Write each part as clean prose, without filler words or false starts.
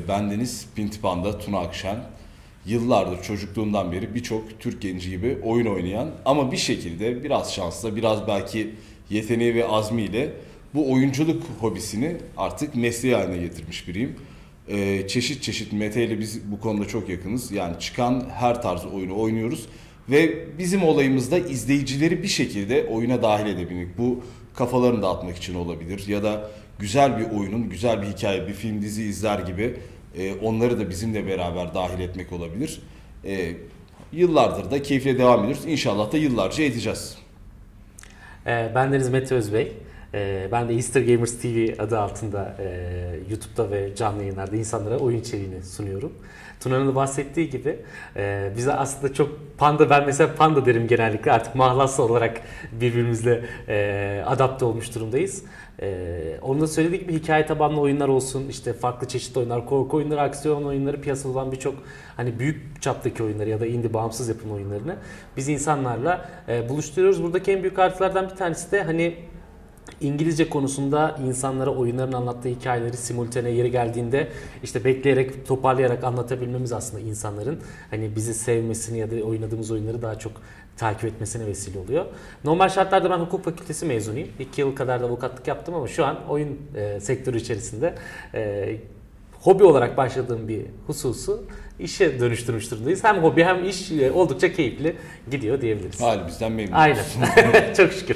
Bendeniz Pinti Panda, Tuna Akşen. Yıllardır çocukluğundan beri birçok Türk genci gibi oyun oynayan ama bir şekilde biraz şansla, biraz belki yeteneği ve azmiyle bu oyunculuk hobisini artık mesleği haline getirmiş biriyim. Çeşit çeşit Mete ile biz bu konuda çok yakınız. Yani çıkan her tarz oyunu oynuyoruz ve bizim olayımızda izleyicileri bir şekilde oyuna dahil edebilmek. Bu kafalarını dağıtmak için olabilir ya da güzel bir oyunun, güzel bir hikaye, bir film dizi izler gibi onları da bizimle beraber dahil etmek olabilir. Yıllardır da keyifle devam ediyoruz. İnşallah da yıllarca edeceğiz. Bendeniz Mete Özbey. Ben de Easter Gamers TV adı altında YouTube'da ve canlı yayınlarda insanlara oyun içeriğini sunuyorum. Tuna'nın da bahsettiği gibi bize aslında çok ben mesela panda derim genellikle, artık mahlas olarak birbirimizle adapte olmuş durumdayız. Onun da söylediği gibi hikaye tabanlı oyunlar olsun, işte farklı çeşitli oyunlar, korku oyunları, aksiyon oyunları, piyasada olan birçok hani büyük çaptaki oyunları ya da indie bağımsız yapım oyunlarını biz insanlarla buluşturuyoruz. Buradaki en büyük artılardan bir tanesi de hani İngilizce konusunda insanlara oyunların anlattığı hikayeleri simultane yeri geldiğinde işte bekleyerek, toparlayarak anlatabilmemiz aslında insanların hani bizi sevmesini ya da oynadığımız oyunları daha çok takip etmesine vesile oluyor. Normal şartlarda ben hukuk fakültesi mezunuyum. 2 yıl kadar da avukatlık yaptım ama şu an oyun sektörü içerisinde hobi olarak başladığım bir hususu işe dönüştürmüş durumdayız. Hem hobi hem iş oldukça keyifli gidiyor diyebiliriz. Hali bizden memnunuz. Aynen. Çok şükür.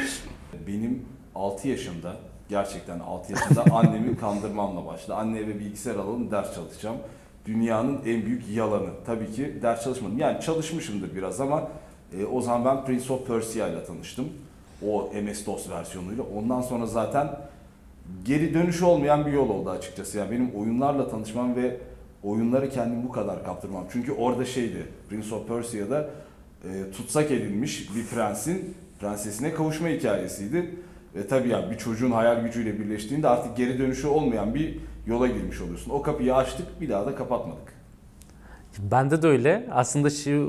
Benim 6 yaşında, gerçekten 6 yaşında annemi kandırmamla başladı. Anne eve bilgisayar alalım, ders çalışacağım. Dünyanın en büyük yalanı. Tabii ki ders çalışmadım. Yani çalışmışımdır biraz ama o zaman ben Prince of Persia ile tanıştım. O MS-DOS versiyonuyla. Ondan sonra zaten geri dönüşü olmayan bir yol oldu açıkçası. Yani benim oyunlarla tanışmam ve oyunları kendimi bu kadar kaptırmam. Çünkü orada Prince of Persia'da tutsak edilmiş bir prensesine kavuşma hikayesiydi. Ve tabii yani bir çocuğun hayal gücüyle birleştiğinde artık geri dönüşü olmayan bir yola girmiş oluyorsun. O kapıyı açtık, bir daha da kapatmadık. Bende de öyle. Aslında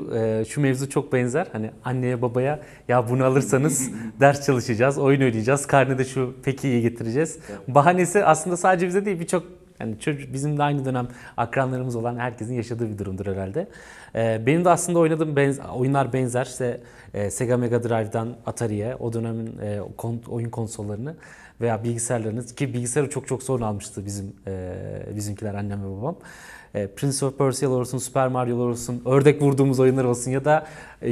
şu mevzu çok benzer. Hani anneye babaya ya bunu alırsanız ders çalışacağız, oyun oynayacağız, karnede şu peki iyi getireceğiz. Bahanesi aslında sadece bize değil, birçok yani bizim de aynı dönem akranlarımız olan herkesin yaşadığı bir durumdur herhalde. Benim de aslında oynadığım oyunlar benzer. İşte Sega Mega Drive'dan Atari'ye, o dönemin oyun konsollarını veya bilgisayarlarını, ki bilgisayarı çok sorun almıştı bizimkiler, annem ve babam. Prince of Persia'lar olsun, Super Mario'lar olsun, ördek vurduğumuz oyunlar olsun ya da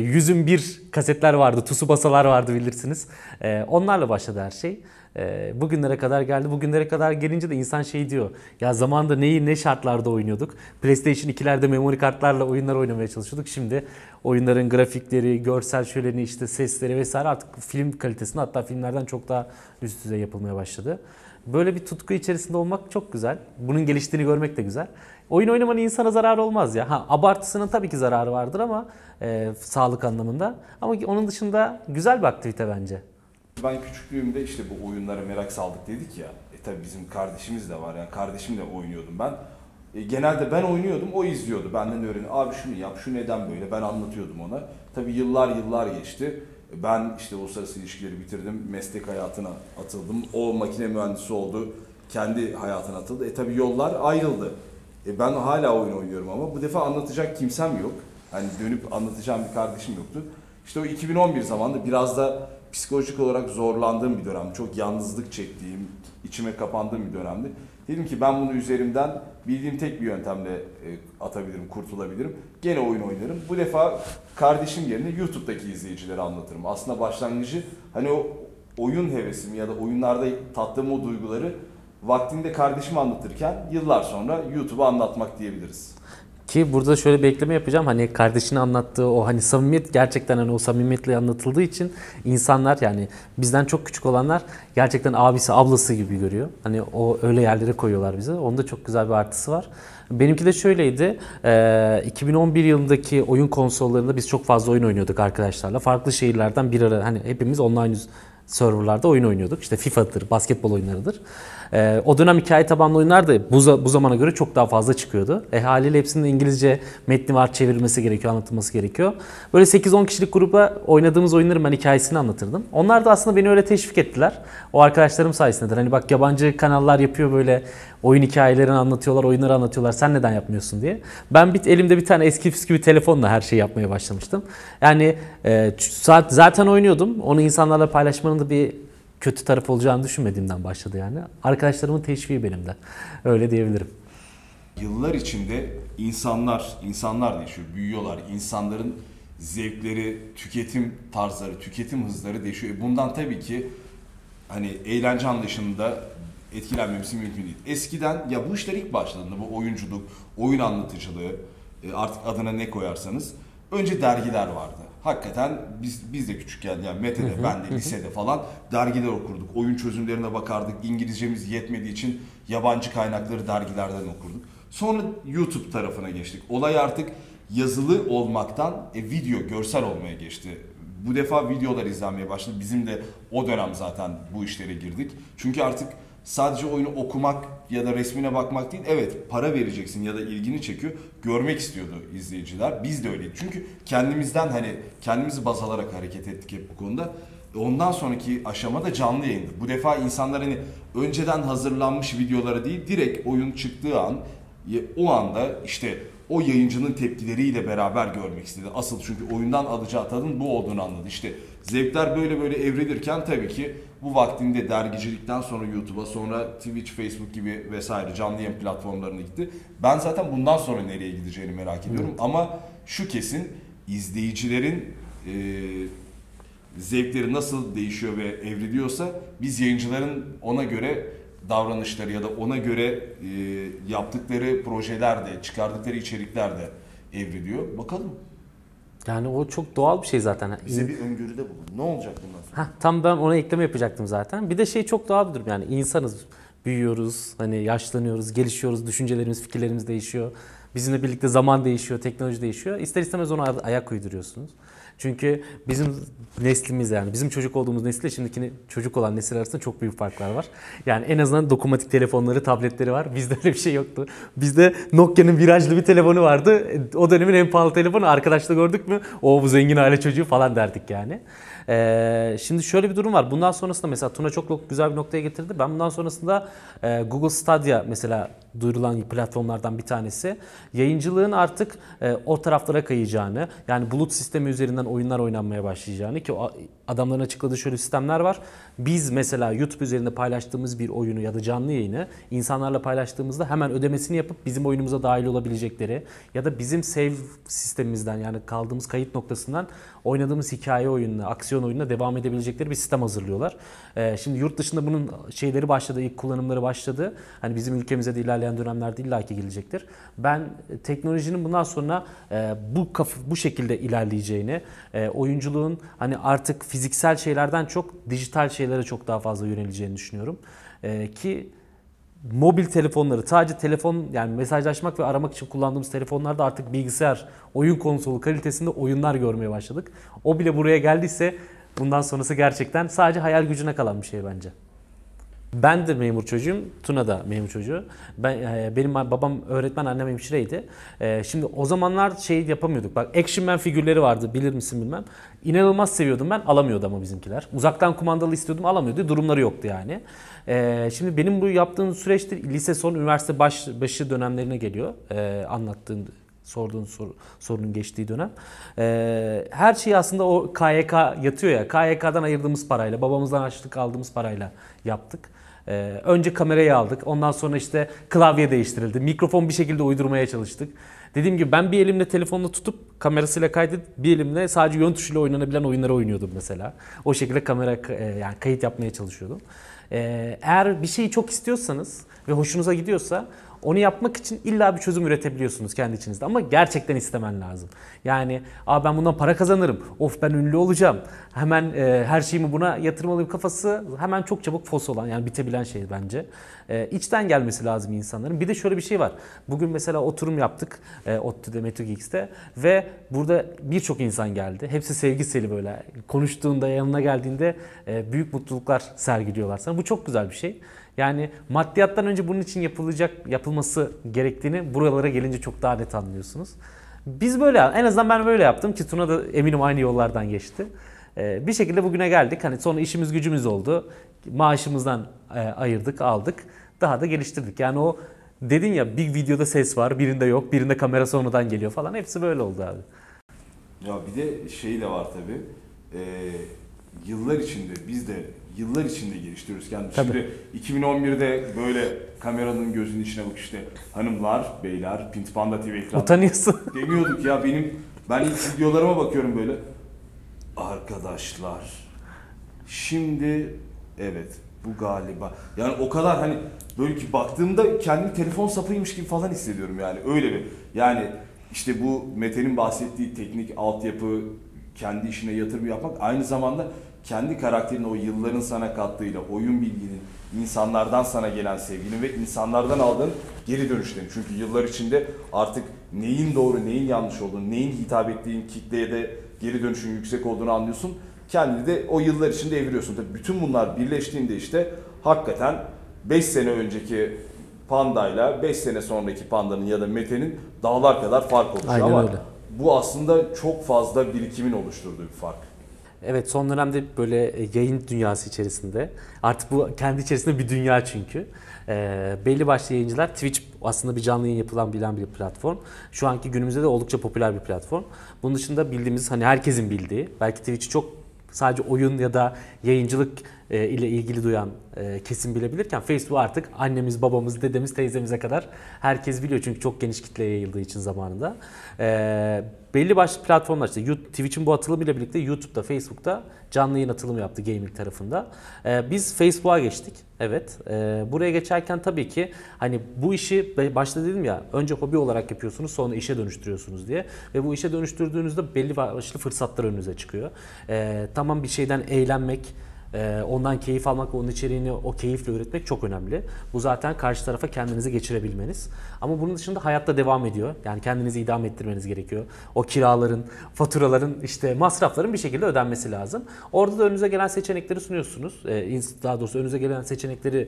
101 kasetler vardı, Tsubasa'lar vardı bilirsiniz. Onlarla başladı her şey. Bugünlere kadar geldi. Bugünlere kadar gelince de insan diyor. Ya zamanında ne şartlarda oynuyorduk? PlayStation 2'lerde memory kartlarla oyunlar oynamaya çalışıyorduk. Şimdi oyunların grafikleri, görsel şöleni, işte sesleri vesaire artık film kalitesinde, hatta filmlerden çok daha üst düzey yapılmaya başladı. Böyle bir tutku içerisinde olmak çok güzel. Bunun geliştiğini görmek de güzel. Oyun oynamanın insana zararı olmaz ya. Abartısının tabii ki zararı vardır ama sağlık anlamında. Ama onun dışında güzel bir aktivite bence. Ben küçüklüğümde işte bu oyunlara merak saldık dedik ya. Tabii bizim kardeşimiz de var, yani kardeşimle oynuyordum ben. Genelde ben oynuyordum, o izliyordu. Benden öğreniyor. Abi şunu yap, şu neden böyle? Ben anlatıyordum ona. Tabii yıllar geçti. Ben işte uluslararası ilişkileri bitirdim, meslek hayatına atıldım. O makine mühendisi oldu, kendi hayatına atıldı. Tabii yollar ayrıldı. Ben hala oyun oynuyorum ama bu defa anlatacak kimsem yok. Hani dönüp anlatacağım bir kardeşim yoktu. İşte o 2011 zamanında biraz da psikolojik olarak zorlandığım bir dönem. Çok yalnızlık çektiğim, içime kapandığım bir dönemdi. Dedim ki ben bunu üzerimden bildiğim tek bir yöntemle atabilirim, kurtulabilirim. Gene oyun oynarım. Bu defa kardeşim yerine YouTube'daki izleyicilere anlatırım. Aslında başlangıcı hani o oyun hevesimi ya da oyunlarda tattığım o duyguları vaktinde kardeşime anlatırken yıllar sonra YouTube'a anlatmak diyebiliriz. Ki burada şöyle bir ekleme yapacağım. Hani kardeşine anlattığı o hani samimiyet, gerçekten hani o samimiyetle anlatıldığı için insanlar, yani bizden çok küçük olanlar gerçekten abisi, ablası gibi görüyor. Hani o öyle yerlere koyuyorlar bizi. Onda çok güzel bir artısı var. Benimki de şöyleydi. 2011 yılındaki oyun konsollarında biz çok fazla oyun oynuyorduk arkadaşlarla. Farklı şehirlerden bir ara, hani hepimiz online serverlarda oyun oynuyorduk. İşte FIFA'dır, basketbol oyunlarıdır. O dönem hikaye tabanlı oyunlar da bu zamana göre çok daha fazla çıkıyordu. Haliyle hepsinin İngilizce metni var, çevrilmesi gerekiyor, anlatılması gerekiyor. Böyle 8-10 kişilik gruba oynadığımız oyunların ben hikayesini anlatırdım. Onlar da aslında beni öyle teşvik ettiler. O arkadaşlarım sayesindedir. Hani bak yabancı kanallar yapıyor böyle oyun hikayelerini anlatıyorlar, oyunları anlatıyorlar. Sen neden yapmıyorsun diye. Ben elimde bir tane eski püskü bir telefonla her şeyi yapmaya başlamıştım. Yani zaten oynuyordum. Onu insanlarla paylaşmanın da bir kötü taraf olacağını düşünmediğimden başladı yani. Arkadaşlarımın teşviği benim de. Öyle diyebilirim. Yıllar içinde insanlar değişiyor, büyüyorlar. İnsanların zevkleri, tüketim tarzları, tüketim hızları değişiyor. Bundan tabii ki hani eğlence anlayışında etkilenmemesi mümkün değil. Eskiden ya bu işler ilk başladığında bu oyunculuk, oyun anlatıcılığı artık adına ne koyarsanız önce dergiler vardı. Hakikaten biz de küçükken yani Mete'de, ben de lisede falan dergiler okurduk. Oyun çözümlerine bakardık. İngilizcemiz yetmediği için yabancı kaynakları dergilerden okurduk. Sonra YouTube tarafına geçtik. Olay artık yazılı olmaktan video, görsel olmaya geçti. Bu defa videolar izlenmeye başladı. Bizim de o dönem zaten bu işlere girdik. Çünkü artık sadece oyunu okumak ya da resmine bakmak değil. Evet, para vereceksin ya da ilgini çekiyor. Görmek istiyordu izleyiciler. Biz de öyleydik. Çünkü kendimizi baz alarak hareket ettik hep bu konuda. Ondan sonraki aşamada canlı yayındı. Bu defa insanlar önceden hazırlanmış videoları değil, direkt oyun çıktığı an o anda işte o yayıncının tepkileriyle beraber görmek istedi. Asıl çünkü oyundan alacağı tadın bu olduğunu anladı. İşte zevkler böyle evrilirken tabii ki bu vaktinde dergicilikten sonra YouTube'a, sonra Twitch, Facebook gibi vesaire canlı yayın platformlarına gitti. Ben zaten bundan sonra nereye gideceğini merak ediyorum. Evet. Ama şu kesin, izleyicilerin zevkleri nasıl değişiyor ve evriliyorsa biz yayıncıların ona göre davranışları ya da ona göre yaptıkları projeler de, çıkardıkları içerikler de evriliyor. Bakalım. Yani o çok doğal bir şey zaten. Bize bir öngörüde bulun. Ne olacak bundan sonra? Tam ben ona ekleme yapacaktım zaten. Bir de çok doğal bir durum yani insanız, büyüyoruz, hani yaşlanıyoruz, gelişiyoruz, düşüncelerimiz, fikirlerimiz değişiyor. Bizimle birlikte zaman değişiyor, teknoloji değişiyor. İster istemez ona ayak uyduruyorsunuz. Çünkü bizim neslimiz yani bizim çocuk olduğumuz nesille şimdiki çocuk olan nesil arasında çok büyük farklar var. Yani en azından dokunmatik telefonları, tabletleri var. Bizde öyle bir şey yoktu. Bizde Nokia'nın virajlı bir telefonu vardı. O dönemin en pahalı telefonu. Arkadaşla gördük mü? Bu zengin aile çocuğu falan derdik yani. Şimdi şöyle bir durum var. Bundan sonrasında mesela Tuna çok güzel bir noktaya getirdi. Ben bundan sonrasında Google Stadia mesela duyurulan platformlardan bir tanesi. Yayıncılığın artık o taraflara kayacağını, yani bulut sistemi üzerinden oyunlar oynanmaya başlayacağını, ki adamların açıkladığı şöyle sistemler var. Biz mesela YouTube üzerinde paylaştığımız bir oyunu ya da canlı yayını insanlarla paylaştığımızda hemen ödemesini yapıp bizim oyunumuza dahil olabilecekleri ya da bizim save sistemimizden, yani kaldığımız kayıt noktasından oynadığımız hikaye oyununa, aksiyon oyununa devam edebilecekleri bir sistem hazırlıyorlar. Şimdi yurt dışında bunun şeyleri başladı, ilk kullanımları başladı. Hani bizim ülkemize de ilerleyen dönemlerde illaki gelecektir. Ben teknolojinin bundan sonra bu şekilde ilerleyeceğini, oyunculuğun hani artık fiziksel şeylerden çok dijital şeylere çok daha fazla yöneleceğini düşünüyorum. Ki mobil telefonları, sadece telefon, yani mesajlaşmak ve aramak için kullandığımız telefonlarda artık bilgisayar, oyun konsolu kalitesinde oyunlar görmeye başladık. O bile buraya geldiyse bundan sonrası gerçekten sadece hayal gücüne kalan bir şey bence. Ben de memur çocuğum, Tuna da memur çocuğu. Benim babam öğretmen, annem hemşireydi. Şimdi o zamanlar yapamıyorduk. Bak, Action Man figürleri vardı, bilir misin bilmem. İnanılmaz seviyordum ben, alamıyordu ama bizimkiler. Uzaktan kumandalı istiyordum, alamıyordu. Durumları yoktu yani. Şimdi benim bu yaptığım süreçte lise son, üniversite başı dönemlerine geliyor. Sorduğun sorunun geçtiği dönem. Her şey aslında o KYK yatıyor ya. KYK'dan ayırdığımız parayla, babamızdan harçlık aldığımız parayla yaptık. Önce kamerayı aldık. Ondan sonra işte klavye değiştirildi. Mikrofon bir şekilde uydurmaya çalıştık. Dediğim gibi ben bir elimle telefonla tutup kamerasıyla kaydedip bir elimle sadece yön tuşuyla oynanabilen oyunları oynuyordum mesela. O şekilde yani kayıt yapmaya çalışıyordum. Eğer bir şeyi çok istiyorsanız ve hoşunuza gidiyorsa onu yapmak için illa bir çözüm üretebiliyorsunuz kendi içinizde ama gerçekten istemen lazım. Yani ben bundan para kazanırım, of ben ünlü olacağım, hemen her şeyimi buna yatırmalıyım kafası hemen çok çabuk fos olan, yani bitebilen şey bence. İçten gelmesi lazım insanların. Bir de şöyle bir şey var. Bugün mesela oturum yaptık ODTÜ'de, MetroGeeks'te ve burada birçok insan geldi. Hepsi sevgiseli böyle. Konuştuğunda, yanına geldiğinde büyük mutluluklar sergiliyorlar sana. Bu çok güzel bir şey. Yani maddiyattan önce bunun için yapılması gerektiğini buralara gelince çok daha net anlıyorsunuz. Biz böyle, en azından ben böyle yaptım ki Tuna da eminim aynı yollardan geçti. Bir şekilde bugüne geldik. Hani sonra işimiz gücümüz oldu. Maaşımızdan ayırdık, aldık. Daha da geliştirdik. Yani o dedin ya, bir videoda ses var, birinde yok, birinde kamera sonradan geliyor falan. Hepsi böyle oldu abi. Ya bir de şey de var tabii. Yıllar içinde biz de yıllar içinde geliştiriyoruz kendimizi. Tabii. Şimdi 2011'de böyle kameranın gözünün içine bak işte hanımlar, beyler, Pinti Panda TV ekran. Utanıyorsun. Demiyorduk ya ben ilk videolarıma bakıyorum böyle. Arkadaşlar şimdi evet bu galiba. Yani o kadar hani böyle ki baktığımda kendimi telefon sapıymış gibi falan hissediyorum yani öyle bir. Yani işte bu Mete'nin bahsettiği teknik altyapı, kendi işine yatırım yapmak aynı zamanda kendi karakterin o yılların sana kattığıyla oyun bilginin, insanlardan sana gelen sevginin ve insanlardan aldığın geri dönüşlerin. Çünkü yıllar içinde artık neyin doğru, neyin yanlış olduğunu, neyin hitap ettiğin kitleye de geri dönüşün yüksek olduğunu anlıyorsun. Kendini de o yıllar içinde eviriyorsun. Tabii bütün bunlar birleştiğinde işte hakikaten 5 sene önceki Panda'yla 5 sene sonraki Panda'nın ya da Mete'nin dağlar kadar fark oluşuyor. Aynen ama öyle. bu aslında çok fazla birikimin oluşturduğu bir fark. Evet, son dönemde böyle yayın dünyası içerisinde, artık bu kendi içerisinde bir dünya çünkü. Belli başlı yayıncılar, Twitch aslında bir canlı yayın bilen bir platform. Şu anki günümüzde de oldukça popüler bir platform. Bunun dışında bildiğimiz, hani herkesin bildiği, belki Twitch'i çok sadece oyun ya da yayıncılık ile ilgili duyan kesim bilebilirken, Facebook artık annemiz, babamız, dedemiz, teyzemize kadar herkes biliyor çünkü çok geniş kitleye yayıldığı için zamanında. Belli başlı platformlar, işte Twitch'in bu atılımıyla birlikte YouTube'da, Facebook'ta canlı yayın atılımı yaptı gaming tarafında. Biz Facebook'a geçtik. Evet. Buraya geçerken tabii ki hani bu işi başta dedim ya, önce hobi olarak yapıyorsunuz, sonra işe dönüştürüyorsunuz diye. Ve bu işe dönüştürdüğünüzde belli başlı fırsatlar önünüze çıkıyor. Tamam, bir şeyden eğlenmek, ondan keyif almak ve onun içeriğini o keyifle üretmek çok önemli. Bu zaten karşı tarafa kendinizi geçirebilmeniz. Ama bunun dışında hayatta devam ediyor. Yani kendinizi idame ettirmeniz gerekiyor. O kiraların, faturaların, işte masrafların bir şekilde ödenmesi lazım. Orada da önünüze gelen seçenekleri sunuyorsunuz. Daha doğrusu önünüze gelen seçenekleri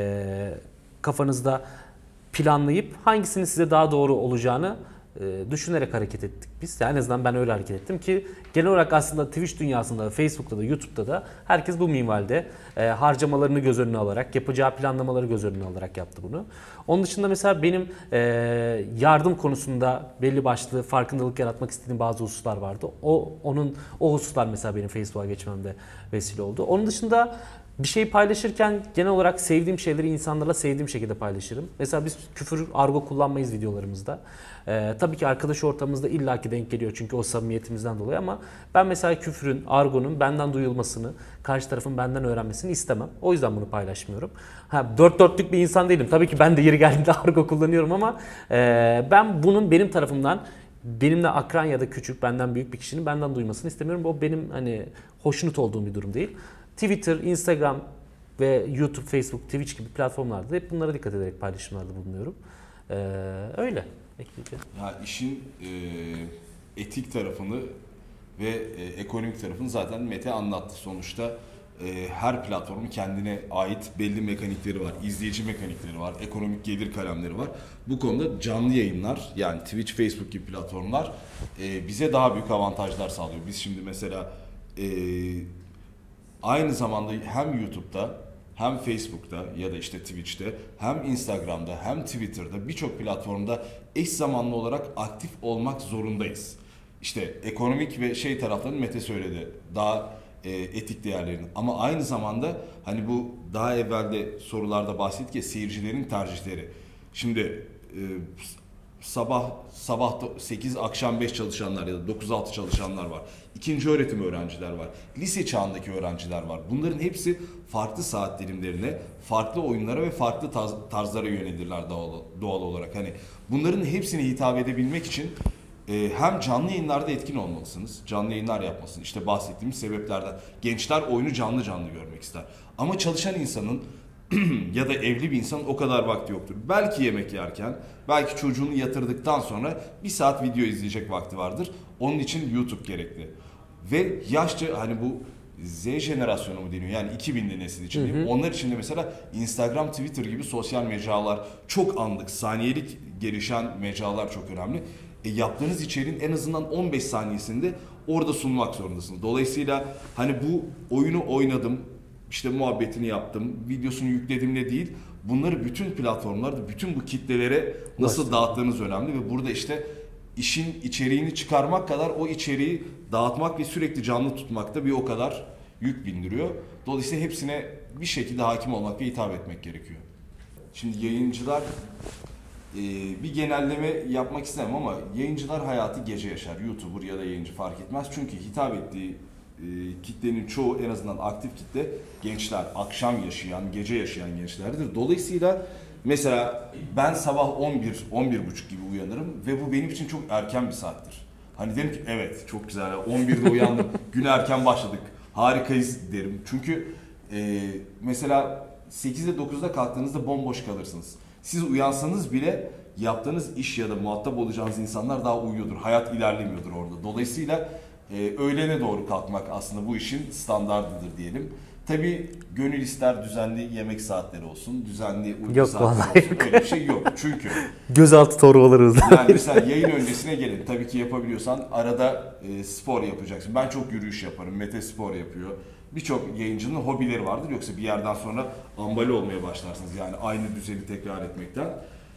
kafanızda planlayıp hangisinin size daha doğru olacağını düşünerek hareket ettik biz. Yani en azından ben öyle hareket ettim ki genel olarak aslında Twitch dünyasında, Facebook'ta da, YouTube'da da herkes bu minvalde harcamalarını göz önüne alarak, yapacağı planlamaları göz önüne alarak yaptı bunu. Onun dışında mesela benim yardım konusunda belli başlı farkındalık yaratmak istediğim bazı hususlar vardı. O hususlar mesela benim Facebook'a geçmemde vesile oldu. Onun dışında bir şey paylaşırken genel olarak sevdiğim şeyleri insanlarla sevdiğim şekilde paylaşırım. Mesela biz küfür, argo kullanmayız videolarımızda. Tabii ki arkadaş ortamımızda illaki denk geliyor çünkü o samimiyetimizden dolayı, ama ben mesela küfrün, argonun benden duyulmasını, karşı tarafın benden öğrenmesini istemem. O yüzden bunu paylaşmıyorum. Dört dörtlük bir insan değilim. Tabii ki ben de yeri geldiğinde argo kullanıyorum ama ben bunun benim tarafımdan, benimle akran ya da küçük, benden büyük bir kişinin benden duymasını istemiyorum. O benim hani hoşnut olduğum bir durum değil. Twitter, Instagram ve YouTube, Facebook, Twitch gibi platformlarda hep bunlara dikkat ederek paylaşımlarda bulunuyorum. Öyle. Ekleyeceğim. Ya işin etik tarafını ve ekonomik tarafını zaten Mete anlattı. Sonuçta her platformun kendine ait belli mekanikleri var. İzleyici mekanikleri var. Ekonomik gelir kalemleri var. Bu konuda canlı yayınlar, yani Twitch, Facebook gibi platformlar bize daha büyük avantajlar sağlıyor. Biz şimdi mesela aynı zamanda hem YouTube'da hem Facebook'ta ya da işte Twitch'te hem Instagram'da hem Twitter'da birçok platformda eş zamanlı olarak aktif olmak zorundayız. İşte ekonomik ve şey taraflarını Mete söyledi. Daha etik değerlerini. Ama aynı zamanda hani bu daha evvelde sorularda bahsettik ya, seyircilerin tercihleri. Şimdi sabah 8 akşam 5 çalışanlar ya da 9-6 çalışanlar var. İkinci öğretim öğrenciler var. Lise çağındaki öğrenciler var. Bunların hepsi farklı saat dilimlerine, farklı oyunlara ve farklı tarzlara yönelirler doğal olarak. Hani bunların hepsine hitap edebilmek için hem canlı yayınlarda etkin olmalısınız. Canlı yayınlar yapmasın. İşte bahsettiğimiz sebeplerden. Gençler oyunu canlı canlı görmek ister. Ama çalışan insanın ya da evli bir insanın o kadar vakti yoktur. Belki yemek yerken, belki çocuğunu yatırdıktan sonra 1 saat video izleyecek vakti vardır. Onun için YouTube gerekli. Ve yaşça hani bu Z jenerasyonu mu deniyor? Yani 2000'li nesil için diyeyim. Onlar için de mesela Instagram, Twitter gibi sosyal mecralar, çok anlık, saniyelik gelişen mecralar çok önemli. Yaptığınız içeriğin en azından 15 saniyesinde orada sunmak zorundasınız. Dolayısıyla hani bu oyunu oynadım, işte muhabbetini yaptım, videosunu yüklediğimle değil, bunları bütün platformlarda, bütün bu kitlelere nasıl dağıttığınız önemli ve burada işte işin içeriğini çıkarmak kadar o içeriği dağıtmak ve sürekli canlı tutmak da bir o kadar yük bindiriyor. Dolayısıyla hepsine bir şekilde hakim olmak ve hitap etmek gerekiyor. Şimdi yayıncılar, bir genelleme yapmak istemem ama yayıncılar hayatı gece yaşar. YouTuber ya da yayıncı fark etmez. Çünkü hitap ettiği kitlenin çoğu, en azından aktif kitle gençler, akşam yaşayan, gece yaşayan gençlerdir. Dolayısıyla mesela ben sabah 11-11.30 gibi uyanırım ve bu benim için çok erken bir saattir. Hani derim ki evet çok güzel, 11'de uyandım, güne erken başladık, harikayız derim. Çünkü mesela 8'de 9'da kalktığınızda bomboş kalırsınız. Siz uyansanız bile yaptığınız iş ya da muhatap olacağınız insanlar daha uyuyordur. Hayat ilerlemiyordur orada. Dolayısıyla öğlene doğru kalkmak aslında bu işin standardıdır diyelim. Tabii gönül ister düzenli yemek saatleri olsun, düzenli uyku saatleri olsun. Öyle bir şey yok. Çünkü gözaltı torbaları hızlı. yani mesela yayın öncesine gelin. Tabii ki yapabiliyorsan arada spor yapacaksın. Ben çok yürüyüş yaparım. Mete spor yapıyor. Birçok yayıncının hobileri vardır. Yoksa bir yerden sonra ambale olmaya başlarsınız. Yani aynı düzeni tekrar etmekten.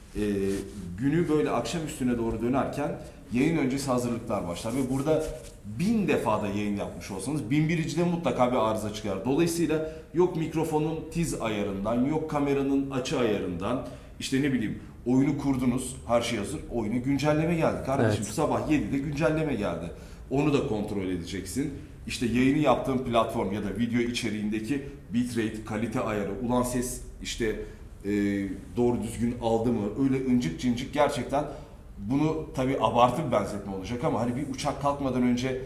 Günü böyle akşam üstüne doğru dönerken yayın öncesi hazırlıklar başlar ve burada 1000 defa da yayın yapmış olsanız 1001'de mutlaka bir arıza çıkar. Dolayısıyla yok mikrofonun tiz ayarından, yok kameranın açı ayarından, işte ne bileyim oyunu kurdunuz, her şey hazır, oyuna güncelleme geldi. Kardeşim evet. Sabah 7'de güncelleme geldi. Onu da kontrol edeceksin. İşte yayını yaptığın platform ya da video içeriğindeki bitrate, kalite ayarı, ulan ses işte doğru düzgün aldı mı, öyle incik cincik gerçekten. Bunu tabii abartı bir benzetme olacak ama hani bir uçak kalkmadan önce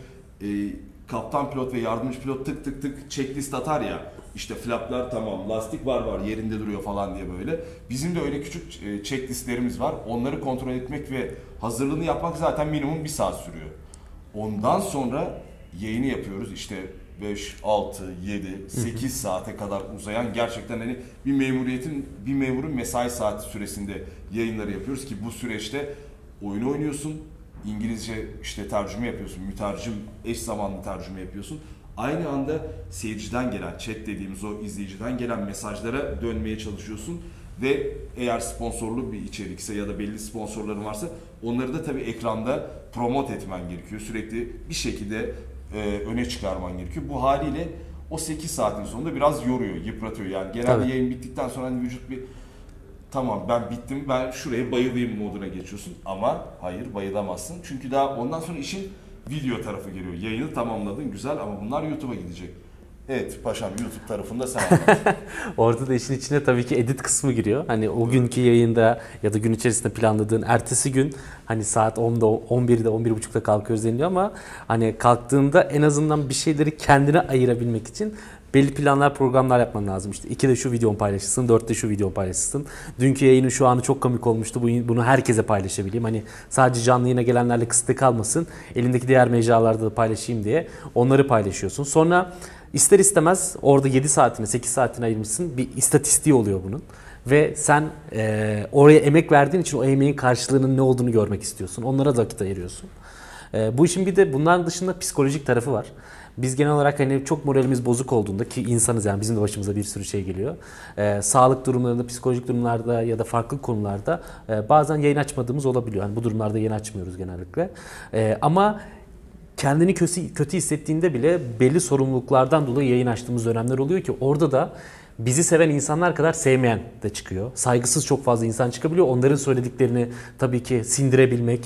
kaptan pilot ve yardımcı pilot tık tık tık checklist atar ya, işte flaplar tamam, lastik var yerinde duruyor falan diye böyle. Bizim de öyle küçük checklistlerimiz var. Onları kontrol etmek ve hazırlığını yapmak zaten minimum 1 saat sürüyor. Ondan sonra yayını yapıyoruz işte 5, 6, 7, 8 saate kadar uzayan, gerçekten hani bir memurun mesai saati süresinde yayınları yapıyoruz ki bu süreçte oyunu oynuyorsun, İngilizce işte tercüme yapıyorsun, mütercim, eş zamanlı tercüme yapıyorsun. Aynı anda seyirciden gelen, chat dediğimiz o izleyiciden gelen mesajlara dönmeye çalışıyorsun ve eğer sponsorlu bir içerikse ya da belli sponsorların varsa onları da tabii ekranda promote etmen gerekiyor. Sürekli bir şekilde öne çıkarman gerekiyor. Bu haliyle o 8 saatin sonunda biraz yoruyor, yıpratıyor. Yani genelde yayın bittikten sonra hani vücut bir tamam ben bittim, ben şuraya bayılayım moduna geçiyorsun. Ama hayır, bayılamazsın. Çünkü daha ondan sonra işin video tarafı geliyor. Yayını tamamladın, güzel, ama bunlar YouTube'a gidecek. Evet paşam, YouTube tarafında sen anlat. Orada da işin içine tabii ki edit kısmı giriyor. Hani o günkü yayında ya da gün içerisinde planladığın ertesi gün hani saat 10'da, 11'de, 11.30'da kalkıyoruz deniliyor ama hani kalktığında en azından bir şeyleri kendine ayırabilmek için belli planlar, programlar yapman lazım. İşte 2'de şu videonu paylaşırsın, 4'te şu videonu paylaşırsın. Dünkü yayının şu anı çok komik olmuştu. Bunu herkese paylaşabileyim. Hani sadece canlı yayına gelenlerle kısıtlı kalmasın. Elimdeki diğer mecralarda da paylaşayım diye onları paylaşıyorsun. Sonra ister istemez orada 7 saatine, 8 saatine ayırmışsın. Bir istatistiği oluyor bunun. Ve sen oraya emek verdiğin için o emeğin karşılığının ne olduğunu görmek istiyorsun. Onlara da vakit ayırıyorsun. Bu işin bir de bunların dışında psikolojik tarafı var. Biz genel olarak hani çok moralimiz bozuk olduğunda, ki insanız yani bizim de başımıza bir sürü şey geliyor. Sağlık durumlarında, psikolojik durumlarda ya da farklı konularda bazen yayın açmadığımız olabiliyor. Yani bu durumlarda yayın açmıyoruz genellikle. Ama kendini kötü hissettiğinde bile belli sorumluluklardan dolayı yayın açtığımız dönemler oluyor ki orada da bizi seven insanlar kadar sevmeyen de çıkıyor. Saygısız çok fazla insan çıkabiliyor. Onların söylediklerini tabii ki sindirebilmek,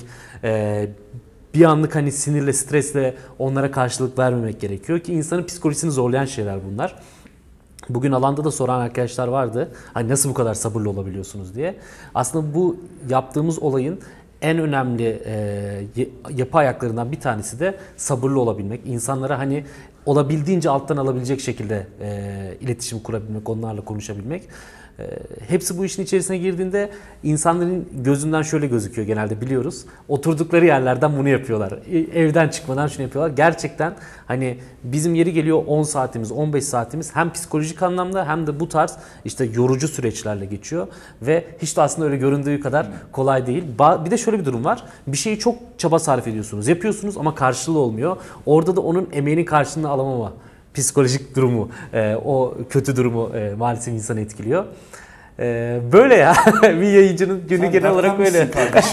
bir anlık hani sinirle, stresle onlara karşılık vermemek gerekiyor ki insanın psikolojisini zorlayan şeyler bunlar. Bugün alanda da soran arkadaşlar vardı. Hani nasıl bu kadar sabırlı olabiliyorsunuz diye. Aslında bu yaptığımız olayın en önemli yapı ayaklarından bir tanesi de sabırlı olabilmek. İnsanlara hani olabildiğince alttan alabilecek şekilde iletişim kurabilmek, onlarla konuşabilmek. Hepsi bu işin içerisine girdiğinde insanların gözünden şöyle gözüküyor genelde, biliyoruz. Oturdukları yerlerden bunu yapıyorlar. Evden çıkmadan şunu yapıyorlar. Gerçekten hani bizim yeri geliyor 10 saatimiz, 15 saatimiz hem psikolojik anlamda hem de bu tarz işte yorucu süreçlerle geçiyor. Ve hiç de aslında öyle göründüğü kadar kolay değil. Bir de şöyle bir durum var. Bir şeyi çok çaba sarf ediyorsunuz, yapıyorsunuz ama karşılığı olmuyor. Orada da onun emeğinin karşılığını alamama psikolojik durumu, o kötü durumu maalesef insanı etkiliyor. Böyle ya, bir yayıncının günü Sen genel olarak böyle.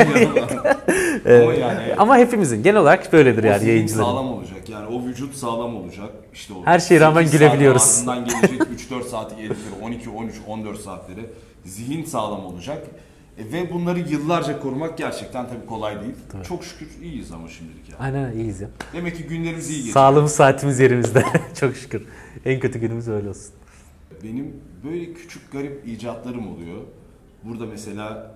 Ama yani ama hepimizin genel olarak böyledir o yani zihin yayıncıların. sağlam olacak. Yani o vücut sağlam olacak. İşte o Her şeye rağmen 8 gülebiliyoruz. saat ardından gelecek 3-4 saatlik editleri, 12, 13, 14 saatleri. Zihin sağlam olacak. Ve bunları yıllarca korumak gerçekten tabii kolay değil. Tabii. Çok şükür iyiyiz ama şimdilik yani. Aynen, iyiyiz ya. Demek ki günlerimiz iyi geçiyor. Sağlığımız, saatimiz yerimizde. Çok şükür. En kötü günümüz öyle olsun. Benim böyle küçük garip icatlarım oluyor. Burada mesela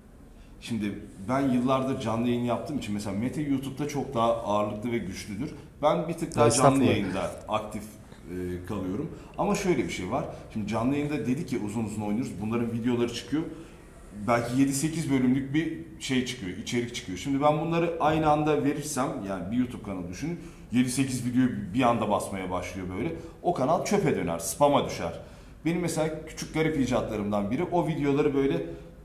şimdi ben yıllardır canlı yayın yaptığım için mesela Mete YouTube'da çok daha ağırlıklı ve güçlüdür. Ben bir tık daha canlı yayında aktif kalıyorum. Ama şöyle bir şey var. Şimdi canlı yayında dedik ya uzun uzun oynuyoruz. Bunların videoları çıkıyor. Belki 7-8 bölümlük bir şey çıkıyor, içerik çıkıyor. Şimdi ben bunları aynı anda verirsem, yani bir YouTube kanalı düşünün, 7-8 videoyu bir anda basmaya başlıyor böyle. O kanal çöpe döner, spam'a düşer. Benim mesela küçük garip icatlarımdan biri o videoları böyle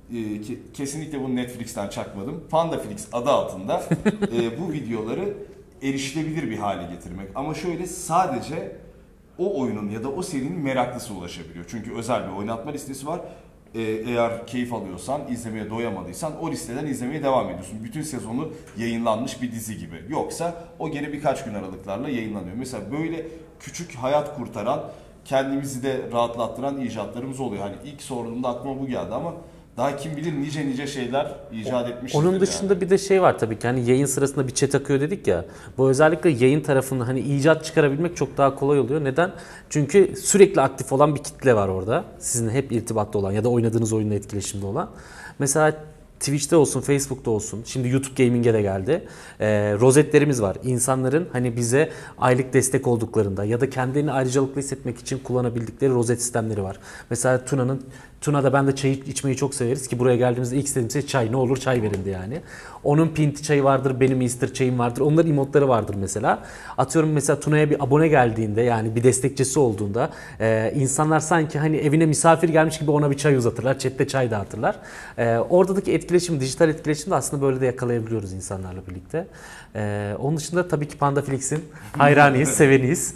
kesinlikle bunu Netflix'ten çakmadım. Pandaflix adı altında bu videoları erişilebilir bir hale getirmek. Ama şöyle sadece o oyunun ya da o serinin meraklısı ulaşabiliyor. Çünkü özel bir oynatma listesi var. Eğer keyif alıyorsan, izlemeye doyamadıysan o listeden izlemeye devam ediyorsun. Bütün sezonu yayınlanmış bir dizi gibi. Yoksa o gene birkaç gün aralıklarla yayınlanıyor. Mesela böyle küçük hayat kurtaran, kendimizi de rahatlattıran icatlarımız oluyor. Hani ilk sorduğumda aklıma bu geldi ama daha kim bilir nice şeyler icat etmişizdir. Onun dışında yani. bir de şey var tabii ki, hani yayın sırasında bir chat akıyor dedik ya. Bu özellikle yayın tarafında hani icat çıkarabilmek çok daha kolay oluyor. Neden? Çünkü sürekli aktif olan bir kitle var orada. Sizinle hep irtibatta olan ya da oynadığınız oyunla etkileşimde olan. Mesela Twitch'te olsun, Facebook'ta olsun. Şimdi YouTube Gaming'e de geldi. Rozetlerimiz var. İnsanların hani bize aylık destek olduklarında ya da kendilerini ayrıcalıklı hissetmek için kullanabildikleri rozet sistemleri var. Mesela Tuna'da ben de çay içmeyi çok severiz ki buraya geldiğimizde ilk istediğim şey çay. Ne olur çay verindi yani. Onun pinti çayı vardır, benim Easter çayım vardır. Onların emotları vardır mesela. Atıyorum mesela Tuna'ya bir abone geldiğinde, yani bir destekçisi olduğunda insanlar sanki hani evine misafir gelmiş gibi ona bir çay uzatırlar. Chat'te çay dağıtırlar. Oradaki etkileşim, dijital etkileşim de aslında böyle de yakalayabiliyoruz insanlarla birlikte. Onun dışında tabii ki Pandaflix'in hayranıyız, seveniyiz.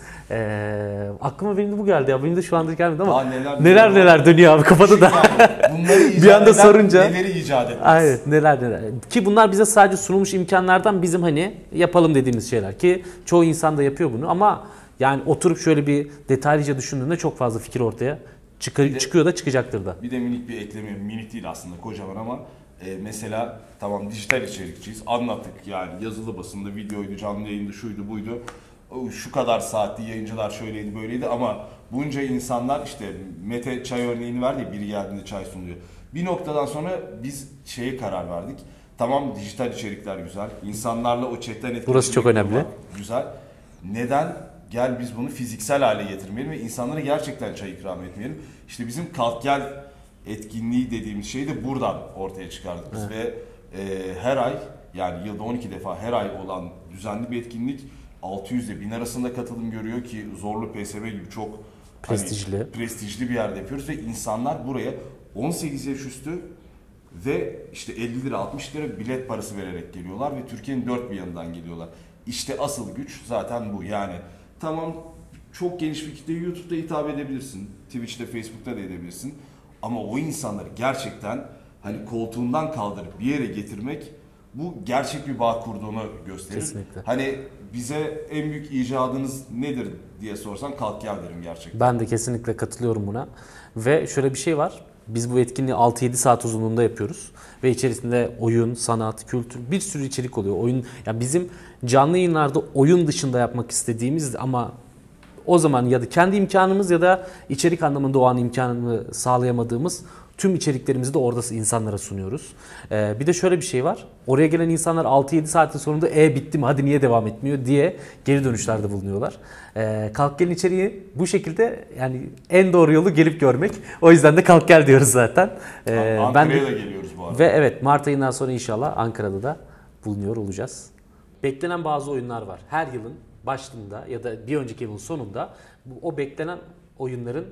Aklıma benim de bu geldi ya. Benim de şu anda gelmedi ama neler dönüyor abi kafada da. Yani bunları bir anda sorunca. Neleri icat etmez. Evet, neler. Ki bunlar bize sadece sunulmuş imkanlardan bizim hani yapalım dediğimiz şeyler. Ki çoğu insan da yapıyor bunu ama yani oturup şöyle bir detaylıca düşündüğünde çok fazla fikir ortaya çıkıyor da çıkacaktır da. Bir de minik bir ekleme, minik değil aslında kocaman ama mesela tamam dijital içerikçiyiz, anlattık yani yazılı basında, videoydu, canlı yayındı, şuydu buydu. Şu kadar saatli yayıncılar şöyleydi böyleydi ama bunca insanlar işte Mete çay örneğini verdi ya, biri geldiğinde çay sunuyor. Bir noktadan sonra biz şeye karar verdik. Tamam dijital içerikler güzel, insanlarla o chatten etkileşim. Burası çok önemli. Güzel. Neden? Gel biz bunu fiziksel hale getirmeyelim ve insanlara gerçekten çay ikram etmeyelim. İşte bizim Kalk Gel etkinliği dediğimiz şeyi de buradan ortaya çıkardık biz. Evet. Ve her ay, yani yılda 12 defa her ay olan düzenli bir etkinlik 600 ile 1000 arasında katılım görüyor ki Zorlu PSV gibi çok prestijli bir yerde yapıyoruz ve insanlar buraya 18 yaş üstü ve işte 50 lira 60 lira bilet parası vererek geliyorlar ve Türkiye'nin dört bir yanından geliyorlar. İşte asıl güç zaten bu. Yani tamam çok geniş bir kitleye YouTube'da hitap edebilirsin, Twitch'te, Facebook'ta da edebilirsin ama o insanları gerçekten hani koltuğundan kaldırıp bir yere getirmek bu gerçek bir bağ kurduğunu gösterir. Kesinlikle. Hani bize en büyük icadınız nedir diye sorsan kalk gel derim gerçekten. Ben de kesinlikle katılıyorum buna. Ve şöyle bir şey var. Biz bu etkinliği 6-7 saat uzunluğunda yapıyoruz. Ve içerisinde oyun, sanat, kültür bir sürü içerik oluyor. Oyun, yani bizim canlı yayınlarda oyun dışında yapmak istediğimiz ama o zaman ya da kendi imkanımız ya da içerik anlamında o an imkanını sağlayamadığımız tüm içeriklerimizi de orada insanlara sunuyoruz. Bir de şöyle bir şey var. Oraya gelen insanlar 6-7 saatin sonunda bitti mi hadi niye devam etmiyor diye geri dönüşlerde bulunuyorlar. Kalk Gel'in içeriği bu şekilde, yani en doğru yolu gelip görmek. O yüzden de Kalk Gel diyoruz zaten. Ankara'ya da geliyoruz bu arada. Ve evet, Mart ayından sonra inşallah Ankara'da da bulunuyor olacağız. Beklenen bazı oyunlar var. Her yılın başında ya da bir önceki yılın sonunda o beklenen oyunların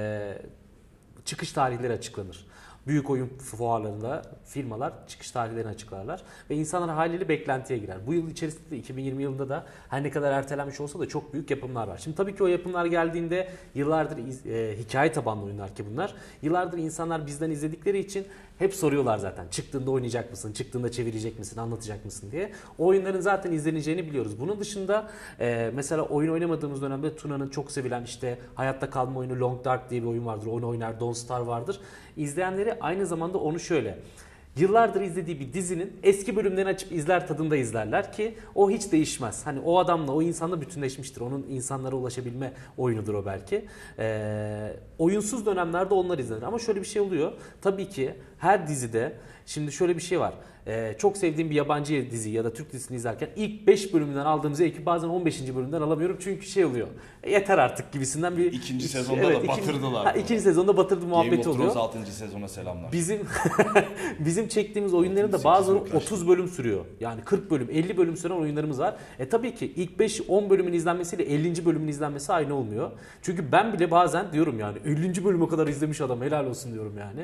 çıkış tarihleri açıklanır. Büyük oyun fuarlarında firmalar çıkış tarihlerini açıklarlar ve insanlar haliyle beklentiye girer. Bu yıl içerisinde 2020 yılında da her ne kadar ertelenmiş olsa da çok büyük yapımlar var. Şimdi tabii ki o yapımlar geldiğinde yıllardır hikaye tabanlı oyunlar ki bunlar. Yıllardır insanlar bizden izledikleri için hep soruyorlar zaten. Çıktığında oynayacak mısın? Çıktığında çevirecek misin? Anlatacak mısın diye. O oyunların zaten izleneceğini biliyoruz. Bunun dışında mesela oyun oynamadığımız dönemde Tuna'nın çok sevilen işte hayatta kalma oyunu Long Dark diye bir oyun vardır. Onu oynar, Don't Starve vardır. İzleyenleri aynı zamanda onu şöyle, yıllardır izlediği bir dizinin eski bölümlerini açıp izler tadında izlerler ki o hiç değişmez. Hani o adamla, o insanla bütünleşmiştir. Onun insanlara ulaşabilme oyunudur o belki. Oyunsuz dönemlerde onlar izlenir. Ama şöyle bir şey oluyor. Tabii ki her dizide, şimdi şöyle bir şey var. Çok sevdiğim bir yabancı dizi ya da Türk dizisini izlerken ilk 5 bölümünden aldığım zevki bazen 15. bölümden alamıyorum. Çünkü şey oluyor. Yeter artık gibisinden bir... İkinci sezonda da batırdılar. İkinci sezonda batırdı muhabbeti oluyor. Game of Thrones 6. sezona selamlar. Bizim çektiğimiz oyunların da bazıları 30 bölüm sürüyor. Yani 40 bölüm, 50 bölüm süren oyunlarımız var. Tabii ki ilk 5-10 bölümün izlenmesiyle 50. bölümün izlenmesi aynı olmuyor. Çünkü ben bile bazen diyorum yani 50. bölüme kadar izlemiş adam, helal olsun diyorum yani.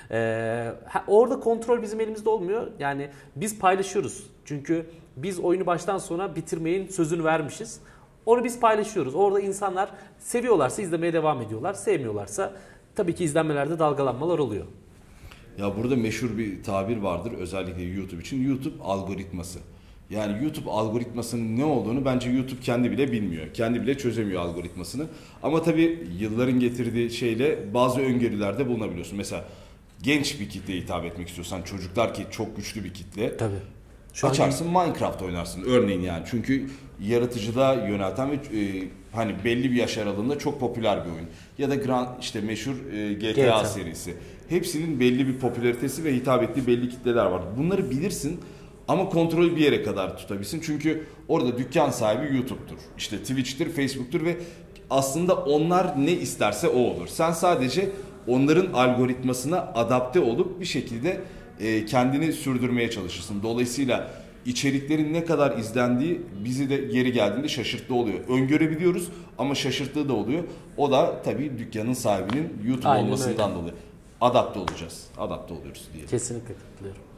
Orada kontrol bizim elimizde olmuyor. Yani biz paylaşıyoruz. Çünkü biz oyunu baştan sona bitirmeyin sözünü vermişiz. Onu biz paylaşıyoruz. Orada insanlar seviyorlarsa izlemeye devam ediyorlar. Sevmiyorlarsa tabii ki izlenmelerde dalgalanmalar oluyor. Ya burada meşhur bir tabir vardır özellikle YouTube için. YouTube algoritması. Yani YouTube algoritmasının ne olduğunu bence YouTube kendi bile bilmiyor. Kendi bile çözemiyor algoritmasını. Ama tabii yılların getirdiği şeyle bazı öngörülerde bulunabiliyorsun. Mesela genç bir kitleye hitap etmek istiyorsan, çocuklar ki çok güçlü bir kitle. Tabii. Açarsın Minecraft oynarsın örneğin yani. Çünkü yaratıcılığa yönelten ve hani belli bir yaş aralığında çok popüler bir oyun. Ya da işte meşhur GTA serisi. Hepsinin belli bir popülaritesi ve hitap ettiği belli kitleler var. Bunları bilirsin ama kontrolü bir yere kadar tutabilsin. Çünkü orada dükkan sahibi YouTube'dur. İşte Twitch'tir, Facebook'tur ve aslında onlar ne isterse o olur. Sen sadece onların algoritmasına adapte olup bir şekilde kendini sürdürmeye çalışırsın. Dolayısıyla içeriklerin ne kadar izlendiği bizi de yeri geldiğinde şaşırttığı oluyor. Öngörebiliyoruz ama şaşırttığı da oluyor. O da tabii dükkanın sahibinin YouTube olmasından dolayı. Adapte olacağız. Adapte oluyoruz diye. Kesinlikle katılıyorum.